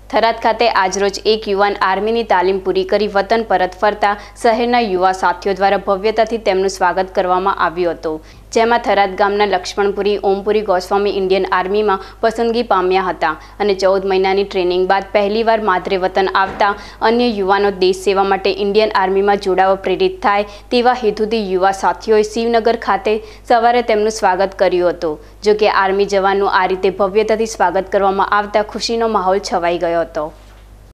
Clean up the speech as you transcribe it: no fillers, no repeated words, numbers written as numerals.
થરાદ ખાતે આજરોજ એક યુવાન આર્મીની તાલીમ પૂરી કરી વતન પરત ફરતા શહેરના યુવા સાથીઓ દ્વારા ભવ્યતાથી તેમનું સ્વાગત કરવામાં આવ્યું હતું, જેમાં થરાદ ગામના લક્ષ્મણપુરી ઓમપુરી ગોસ્વામી ઇન્ડિયન આર્મીમાં પસંદગી પામ્યા હતા અને 14 મહિનાની ટ્રેનિંગ બાદ પહેલીવાર માદરે વતન આવતા અન્ય યુવાનો દેશ સેવા માટે ઇન્ડિયન આર્મીમાં જોડાવા પ્રેરિત થાય તેવા હેતુથી યુવા સાથીઓએ શિવનગર ખાતે સવારે તેમનું સ્વાગત કર્યું હતું। જો કે આર્મી જવાનનું આ રીતે ભવ્યતાથી સ્વાગત કરવામાં આવતા ખુશીનો માહોલ છવાઈ ગયો હતો।